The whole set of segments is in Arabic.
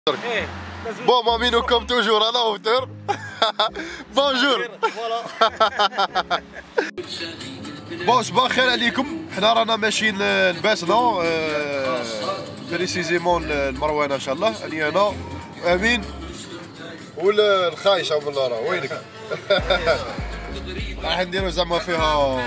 Bon, Mamino, comme toujours, à la hauteur. Bonjour. بون صباح الخير عليكم. حنا رانا ماشيين لباسنا بريسيزيمون المروانه ان شاء الله. اني انا امين والخايشه من راه وينك. راح نديرو زعما فيها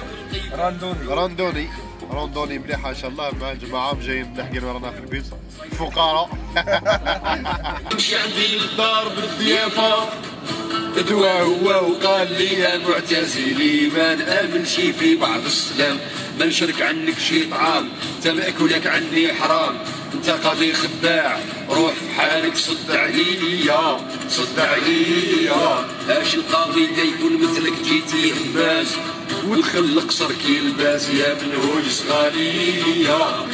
راندوني مليحه ان شاء الله مع الجماعه جايين ملحقين ورانا في البيت فقراء. مشي عندي للدار بالضيافه دوا هو وقال لي معتزلي ما نامنش في بعض السلام ما نشرك عنك شي طعام انت ماكلك عني حرام انت قاضي خداع روح في حالك صد عليا اش القاضي دا يكون مثلك جيتي هماز ودخل القصر كي لباس يا بنو يصغاليا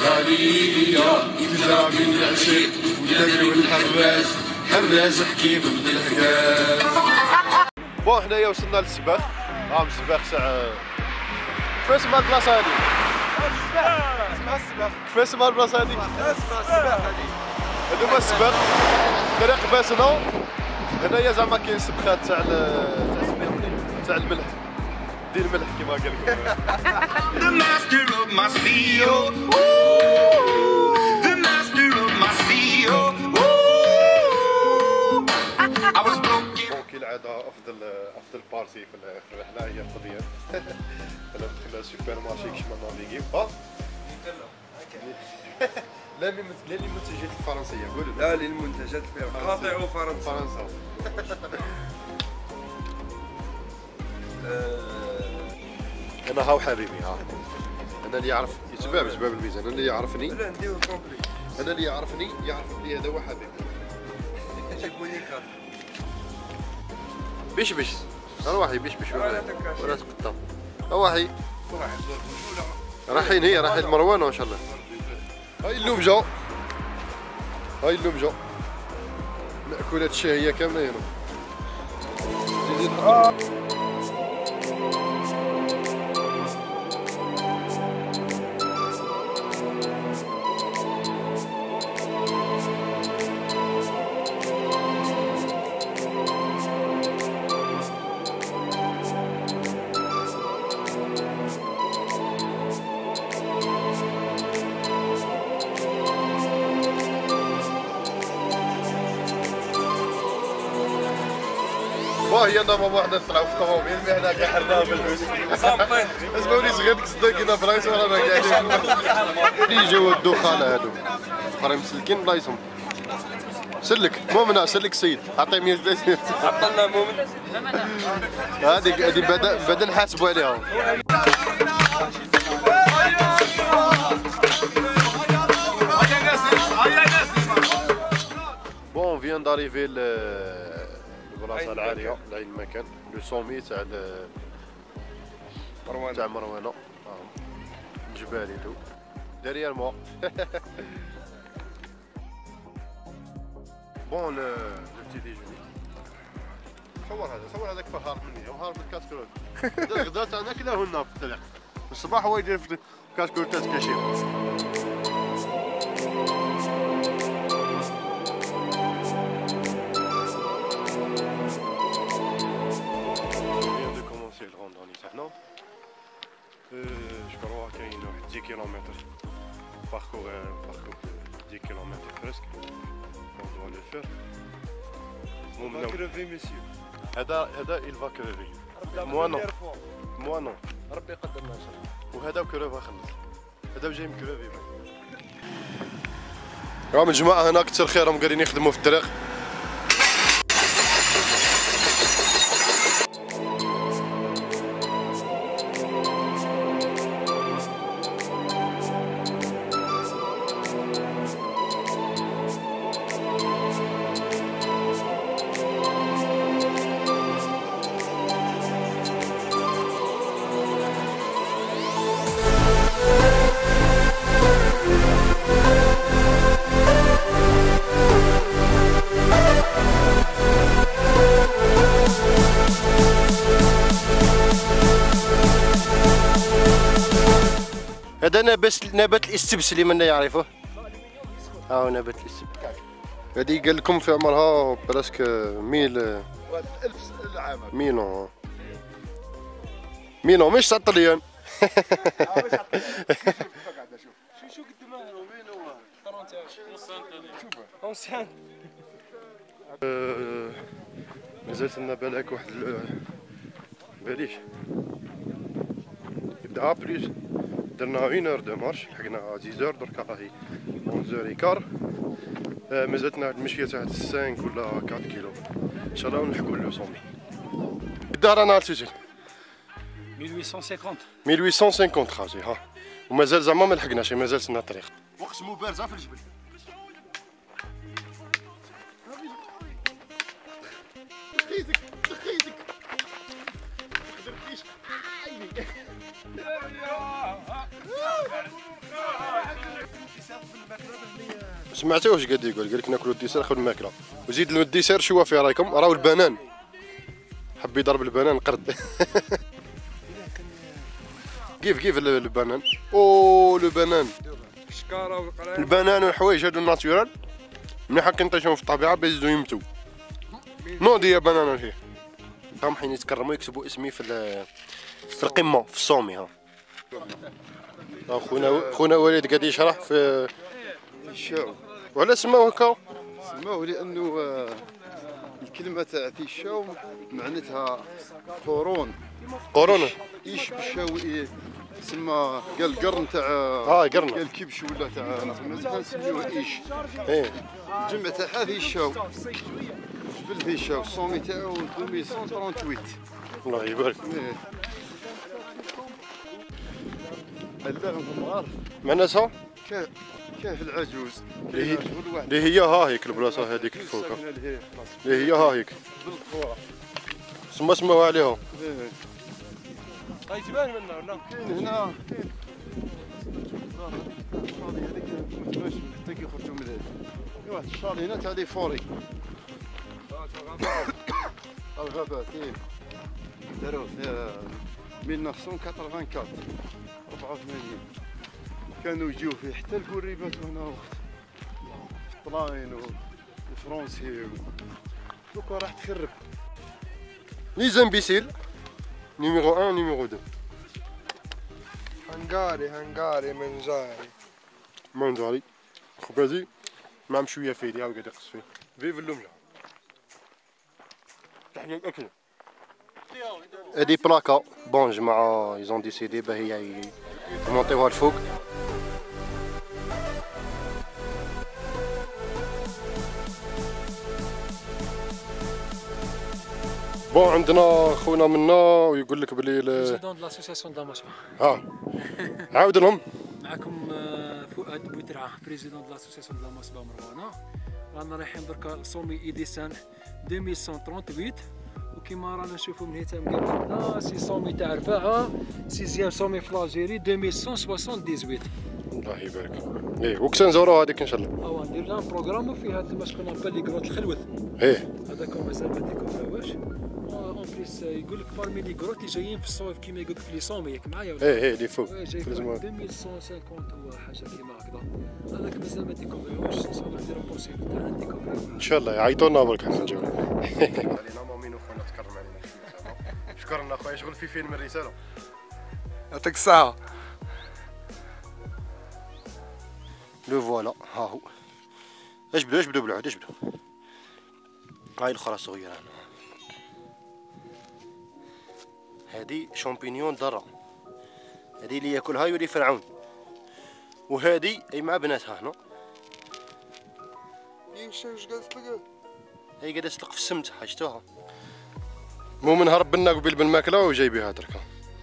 تجرى من العشيق ويدري الحراز حكيم من الحكاية. بون حنايا وصلنا للسباق. السباق ساعة كيفاش اسمها البلاصة هادي؟ كيفاش اسمها البلاصة هادي؟ السباق هادي هما السباق طريق باسنا. هنايا زعما كاين سباقات تاع الملح ديال الملح كيما قال لكم. The master of my CEO. The master of my CEO. I was broken. كالعادة أفضل بارتي في الرحلة هي القضية. أنا دخلنا السوبر مارشي كيش ما نافيغيو. لا للمنتجات الفرنسية قولوا. لا للمنتجات قاطعوا فرنسا. انا هاو حبيبي انا اللي يعرف يتباب الميزان. انا اللي يعرفني يعرف بلي هذا هو حبيبي. بيش رواحي بيش ولا تقطع رواحي رايحين المروانه ان شاء الله. هاي اللومجه مأكولات الشهية كاملة هنا. هي نورمالمون حنا نطلعو في الطوموبيل مي حنا كاع حرناها بالفلوس صافين. اسمعوني صغير كنا بلايص ورانا قاعدين اللي جاو الدخلاء هادو اخرين مسلكين بلايصهم. سلك مؤمنة سلك السيد عطيه 130. عطلنا مؤمن هذه بدا نحاسبوا عليها. بون فيان داريفي البلاصه العاليه لعين المكان لو سومي تاع مروانه الجبال يدو داريال مو. بون لو بتي ديجوني صور هذاك فهار مني وهار بالكاسكروت. الغداء تاعنا كلاه لنا في الطريق الصباح هو يدير في الكاسكروتات كاشير. Je crois qu'il y a 10 km parcours 10 km presque. On doit le faire. On va crever monsieur. هذا il va crever. Moi non. ربي يقدرنا ان شاء الله. وهذا كروفا خلص. هذا جاي مكروفي. راهم الجماعة هنا كثر خيرهم قاعدين يخدموا في الطريق. هذا نبات الاستبس اللي منا يعرفوه. ها هو نبات الاستبس. هذه قال لكم في عمرها براسك 1000 عام. 1000 مش تاع الطليان. شو قدامها وين هو 30 مازالت لنا بالك واحد باليش بدا بليس درنا 1 اور دو مارش لحقنا 10 دركا راهي 11 مازالتنا واحد المشيه تاع 5 ولا 4 كيلو ان شاء الله نلحقوا لو صومي. قدا رانا السجل 1850 خاوتي ها ومازال زعما ما لحقناش مازال لنا الطريق وقت مبارزه في الجبل. سمعتوا واش قاعد يقول؟ قال لك ناكلوا الديسير خذ الماكله وزيد الديسير شو في رايكم؟ راهو البنان حب يضرب البنان قرد. كيف البنان؟ او لو بنان البنان والحوايج هادو ناتورال مليح كنطيشهم في الطبيعه بيزيدو يمتو نوضي يا بنان هي هم حين يتكرموا يكتبوا اسمي في القمه في الصومي. ها خونا وليد قاعد يشرح في الشاو. وعلى سماوه هكا؟ سماوه لانه الكلمه تاع الشاو معناتها قرون ايش بالشاو سما قال قرن تاع قرن قال كبش ولا تاع مازال نسميوه ايش. ايه الجمع تاع هذه الشاو جبل فيه الشاو الصومي تاعو 2138. الله يبارك. اللغم المغار معناتها كيف العجوز اللي هي ها هيك البلاصه هذيك الفوق اللي هي ها هيك سماوها عليها. هاي تبان منها ولا؟ كاين هنا الشالي هذيك ماش حتى كيخرجوا من هذا. واحد الشالي هنا تاع لي فوري الغابات. داروه في 1984 كانوا يجيو فيه حتى الكوريبات هنا وقت الطلاين والفرنسي دوكا راح تخرب. لي زامبيسيل نيميرو 1 نيميرو 2 هنغاري منجاري خبازي مع شويه فيديا وقاعد يقص فيه فيف اللومجه تحية الاكل. هادي بلاكا بون جماعة يزون ديسيدي باهي يمونطيوها الفوق. بون عندنا خونا منا ويقول لك بلي بريزيدون دو لاسوسياسيون داماسكو. عاود لهم. معكم فؤاد بوترعه بريزيدون دو لاسوسياسيون داماسكو مروانه. رانا رايحين دركا لصومي ايديسان 2138 وكيما رانا نشوفوا من هيتا مقابلنا سي صومي تاع رفاعه سيزيام صومي في لاجيري 2178. الله يبارك. ايه وقت نزورو هذيك ان شاء الله. اوا ندير لهم بروغرام فيها تما شكون بالي كروت الخلوث. هذاك مازال ما ديكوفراوش. اون بليس يقول لك بارمي لي كروت اللي جايين في الصوف كيما يقول لك في لي صومي ياك معايا ولا؟ ايه اللي فوق. جاي 2150 ولا حاجه كيما هكذا. هذاك مازال ما ديكوفراوش نصور نديرو بورسيل تاعنا نديكوفراو. ان شاء الله يعيطونا برك حنا نجيو. علينا مامين وخونا تكرم علينا. شكرا اخويا شغل في فيلم الرساله. يعطيك الصحة. لو فوالا ها هو. اجبدوا بالعود اجبدوا. هاي الاخرى صغيره هنا. هذه شامبينيون ذره. هذه اللي ياكلها يولي فرعون. وهذه اي مع بناتها هنا. واش قاعد تلقى؟ هي قاعده تسلق في السمت حاجتوها. المهم هرب لنا قبيل بالماكله وجايبيها دركا.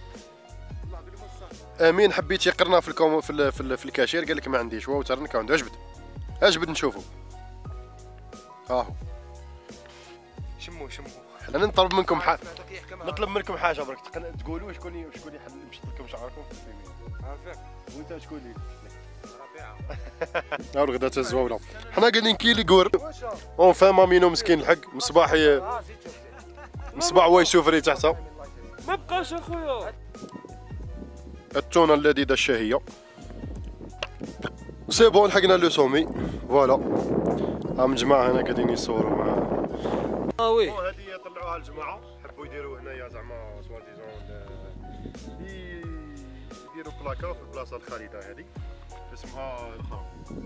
امين حبيت يقرنا في الكاشير قال لك ما عنديش هو ترنك عنده اجبد نشوفوا. ها هو شمو حنا نطلب منكم نطلب منكم حاجه برك تقولوا شكون يحل يمشي لكم شعركم في الفيلم. عافاك وانت شكون اللي ربيعه الغداء الزواوله. حنا قاعدين كيلي كور اون فان مامينو مسكين الحق مصباح وايسوفري تحته ما بقاش اخويا. التونه اللذيذه الشهيه سي بون لحقنا لو سومي فوالا هم جماعة هنا قاعدين يصوروا معاه. وي هذه طلعوها الجماعة حبوا يديروا هنايا زعما سوا ديزون يديروا بلاكا في البلاصة الخالدة هذه اسمها الاخرى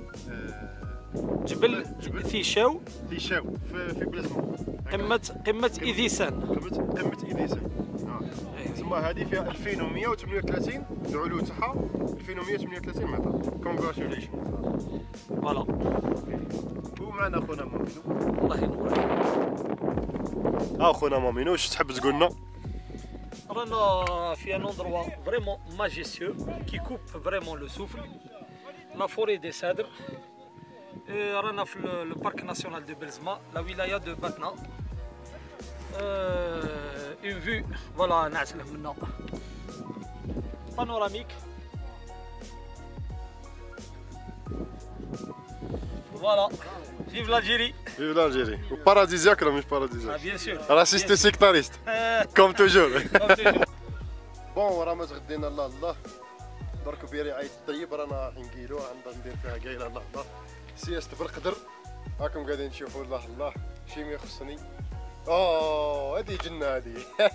جبل ثيشاو ليشاو في بلازما قمة إيديسان. قمة إيديسان. تسمى هذه فيها 2138 العلو تاعها 2138 متر. كونغراتيوليشن. فوالا ومعنا خونا مامينو. الله ينور. خونا مامينو واش تحب تقول لنا؟ رانا في ان اندروا فريمون ماجيسيو كي كوب فريمون لو سوفل لا فوري دي سادر. رانا في لو بارك ناسيونال دو بلزما لا ولايه دو باتنا. اون فيو فوالا نعس له منا بانوراميك. فوالا فيف لالجيري. فيف لالجيري. وباراديزياك ولا مش باراديزياك؟ بيان سور راسيست سيكتاريست كوم توجور. بون راه ما تغدينا الله الله درك برعاية الطيب رانا راح نقيلو عندنا ندير فيها قايله الله الله سياسة بالقدر. راكم قاعدين تشوفوا الله الله شي ما يخصني. هذه جنة هذه.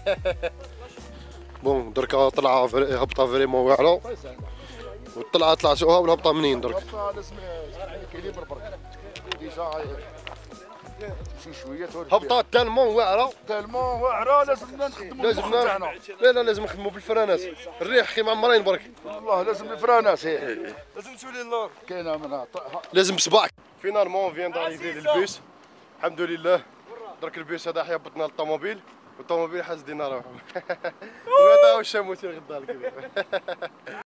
بون دركا طلعة هبطة فريمون واعرة والطلعة طلعتوها والهبطة منين درك؟ هبطة لازم كيليبر برك ديجا شي شوية هبطة تالمون واعرة تالمون واعرة لازمنا نخدمو لازمنا لا لازم نخدمو بالفرانات الريح كيما معمرين برك والله لازم الفرانات لازم تولي اللور كاينة منها لازم بصبعك. فينالمون فيان داريفي للبيس الحمد لله. درك البيس هذا حيهبطنا للطوموبيل والطوموبيل حاز دينا روحهم. وهذا هو الشاموتي غدا الكبير.